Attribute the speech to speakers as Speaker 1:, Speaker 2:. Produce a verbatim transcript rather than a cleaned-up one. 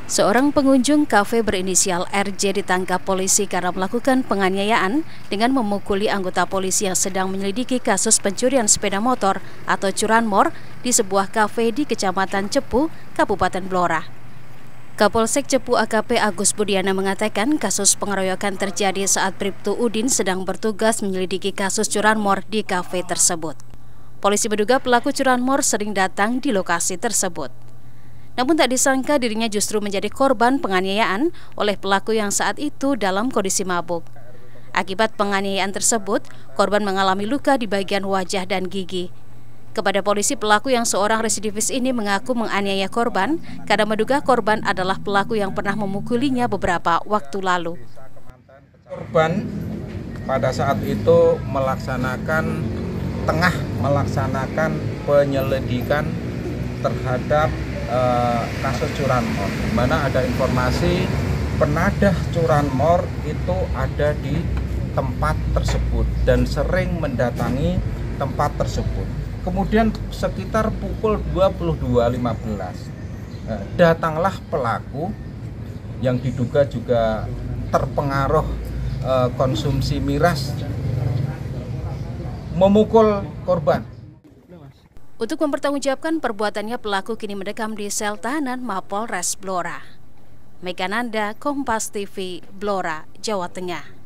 Speaker 1: Seorang pengunjung kafe berinisial R J ditangkap polisi karena melakukan penganiayaan dengan memukuli anggota polisi yang sedang menyelidiki kasus pencurian sepeda motor atau curanmor di sebuah kafe di Kecamatan Cepu, Kabupaten Blora. Kapolsek Cepu A K P Agus Budiana mengatakan kasus pengeroyokan terjadi saat Bribtu Udin sedang bertugas menyelidiki kasus curanmor di kafe tersebut. Polisi menduga pelaku curanmor sering datang di lokasi tersebut. Namun tak disangka dirinya justru menjadi korban penganiayaan oleh pelaku yang saat itu dalam kondisi mabuk. Akibat penganiayaan tersebut, korban mengalami luka di bagian wajah dan gigi. Kepada polisi, pelaku yang seorang residivis ini mengaku menganiaya korban karena menduga korban adalah pelaku yang pernah memukulinya beberapa waktu lalu.
Speaker 2: Korban pada saat itu melaksanakan tengah melaksanakan penyelidikan terhadap Uh, kasus curanmor, di mana ada informasi penadah curanmor itu ada di tempat tersebut dan sering mendatangi tempat tersebut. Kemudian sekitar pukul dua puluh dua lima belas uh, datanglah pelaku yang diduga juga terpengaruh uh, konsumsi miras memukul korban.
Speaker 1: Untuk mempertanggungjawabkan perbuatannya, pelaku kini mendekam di sel tahanan Mapolres Blora. Megananda, Kompas T V, Blora, Jawa Tengah.